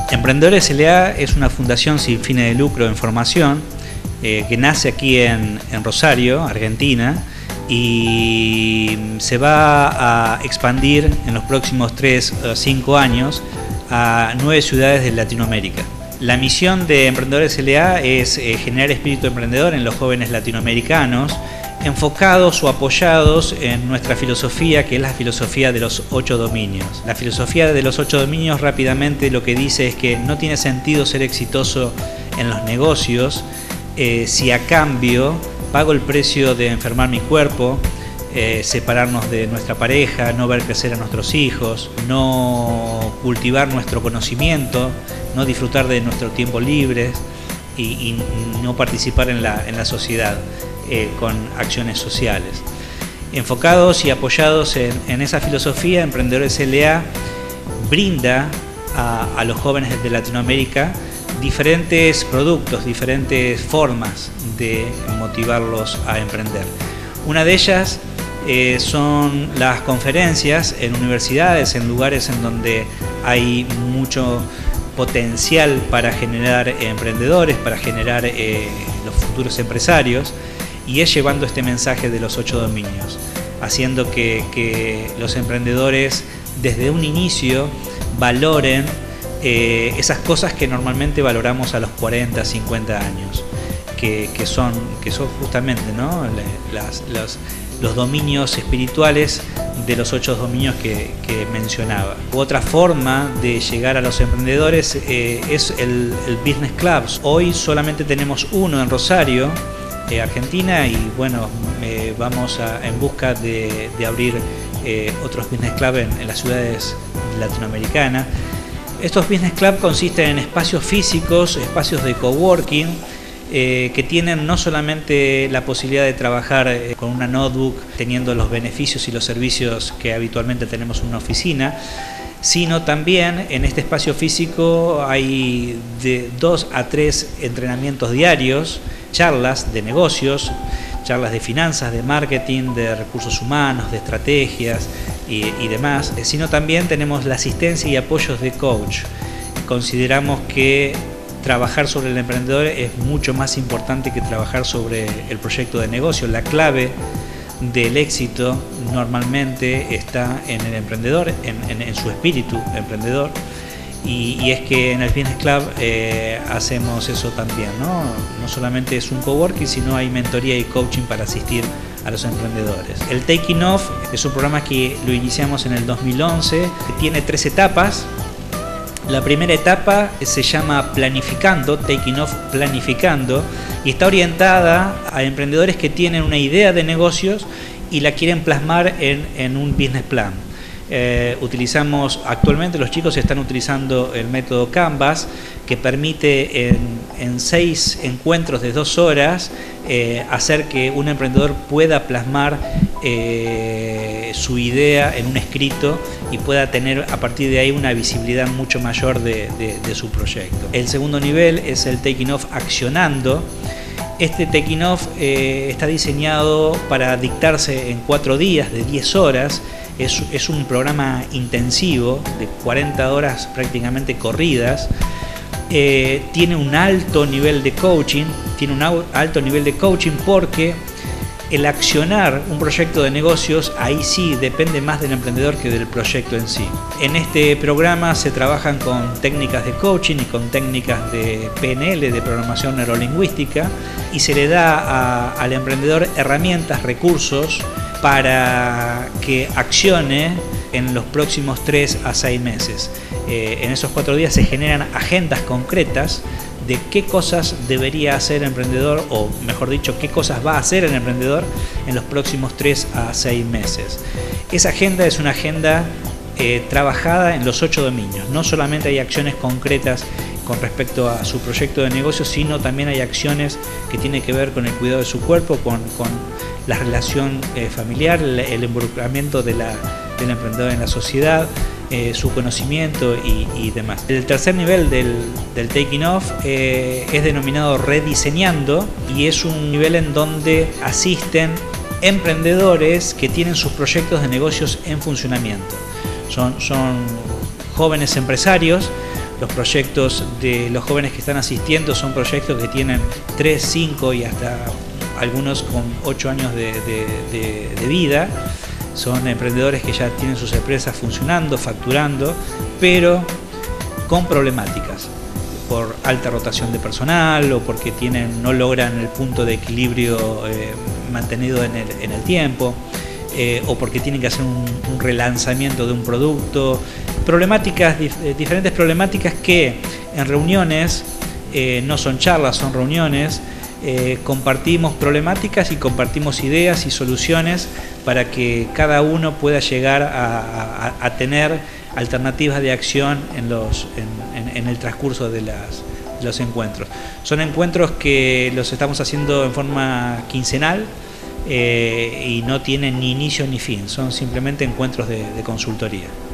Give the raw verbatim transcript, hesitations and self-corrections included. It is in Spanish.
Emprendedores S L A es una fundación sin fines de lucro en formación eh, que nace aquí en, en Rosario, Argentina, y se va a expandir en los próximos tres o cinco años a nueve ciudades de Latinoamérica. La misión de Emprendedores S L A es eh, generar espíritu emprendedor en los jóvenes latinoamericanos, enfocados o apoyados en nuestra filosofía, que es la filosofía de los ocho dominios. La filosofía de los ocho dominios rápidamente lo que dice es que no tiene sentido ser exitoso en los negocios eh, si a cambio pago el precio de enfermar mi cuerpo, eh, separarnos de nuestra pareja, no ver crecer a nuestros hijos, no cultivar nuestro conocimiento, no disfrutar de nuestro tiempo libre y, y no participar en la, en la sociedad. Eh, con acciones sociales. Enfocados y apoyados en, en esa filosofía, Emprendedores S L A brinda a, a los jóvenes de Latinoamérica diferentes productos, diferentes formas de motivarlos a emprender. Una de ellas eh, son las conferencias en universidades, en lugares en donde hay mucho potencial para generar emprendedores, para generar eh, los futuros empresarios. Y es llevando este mensaje de los ocho dominios, haciendo que, que los emprendedores desde un inicio valoren eh, esas cosas que normalmente valoramos a los cuarenta, cincuenta años, que, que, son, que son justamente, ¿no? Las, los, los dominios espirituales de los ocho dominios que, que mencionaba. Otra forma de llegar a los emprendedores eh, es el, el Business Club. Hoy solamente tenemos uno en Rosario, Argentina, y bueno, eh, vamos a, en busca de, de abrir eh, otros Business Club en, en las ciudades latinoamericanas. Estos Business Club consisten en espacios físicos, espacios de coworking, eh, que tienen no solamente la posibilidad de trabajar eh, con una notebook, teniendo los beneficios y los servicios que habitualmente tenemos en una oficina, sino también en este espacio físico hay de dos a tres entrenamientos diarios, charlas de negocios, charlas de finanzas, de marketing, de recursos humanos, de estrategias y, y demás, sino también tenemos la asistencia y apoyos de coach. Consideramos que trabajar sobre el emprendedor es mucho más importante que trabajar sobre el proyecto de negocio. La clave del éxito normalmente está en el emprendedor, en, en, en su espíritu emprendedor. Y, y es que en el Business Club eh, hacemos eso también, ¿no? No solamente es un coworking, sino hay mentoría y coaching para asistir a los emprendedores. El Taking Off es un programa que lo iniciamos en el dos mil once, que tiene tres etapas. La primera etapa se llama Planificando, Taking Off Planificando, y está orientada a emprendedores que tienen una idea de negocios y la quieren plasmar en, en un business plan. Eh, utilizamos, actualmente los chicos están utilizando el método Canvas, que permite en, en seis encuentros de dos horas eh, hacer que un emprendedor pueda plasmar eh, su idea en un escrito y pueda tener a partir de ahí una visibilidad mucho mayor de, de, de su proyecto. El segundo nivel es el Taking Off Accionando. Este Taking Off eh, está diseñado para dictarse en cuatro días de diez horas. Es, es un programa intensivo de cuarenta horas prácticamente corridas. Eh, tiene un alto nivel de coaching, tiene un alto nivel de coaching porque el accionar un proyecto de negocios, ahí sí depende más del emprendedor que del proyecto en sí. En este programa se trabajan con técnicas de coaching y con técnicas de P N L, de programación neurolingüística, y se le da a, al emprendedor herramientas, recursos para que accione en los próximos tres a seis meses. Eh, en esos cuatro días se generan agendas concretas de qué cosas debería hacer el emprendedor, o mejor dicho, qué cosas va a hacer el emprendedor en los próximos tres a seis meses. Esa agenda es una agenda eh, trabajada en los ocho dominios. No solamente hay acciones concretas con respecto a su proyecto de negocio, sino también hay acciones que tienen que ver con el cuidado de su cuerpo, con, con la relación eh, familiar, el, el involucramiento de la, del emprendedor en la sociedad, eh, su conocimiento y, y demás. El tercer nivel del, del Taking Off eh, es denominado Rediseñando, y es un nivel en donde asisten emprendedores que tienen sus proyectos de negocios en funcionamiento. Son, son jóvenes empresarios Los proyectos de los jóvenes que están asistiendo son proyectos que tienen tres, cinco y hasta algunos con ocho años de, de, de, de vida. Son emprendedores que ya tienen sus empresas funcionando, facturando, pero con problemáticas, por alta rotación de personal o porque tienen, no logran el punto de equilibrio eh, mantenido en el, en el tiempo, eh, o porque tienen que hacer un, un relanzamiento de un producto. Problemáticas, dif diferentes problemáticas que en reuniones, eh, no son charlas, son reuniones, eh, compartimos problemáticas y compartimos ideas y soluciones para que cada uno pueda llegar a, a, a tener alternativas de acción en, los, en, en, en el transcurso de, las, de los encuentros. Son encuentros que los estamos haciendo en forma quincenal eh, y no tienen ni inicio ni fin, son simplemente encuentros de, de consultoría.